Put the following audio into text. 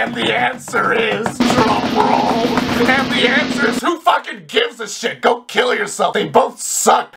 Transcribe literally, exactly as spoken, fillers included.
And the answer is, drum roll, and the answer is, who fucking gives a shit? Go kill yourself. They both suck.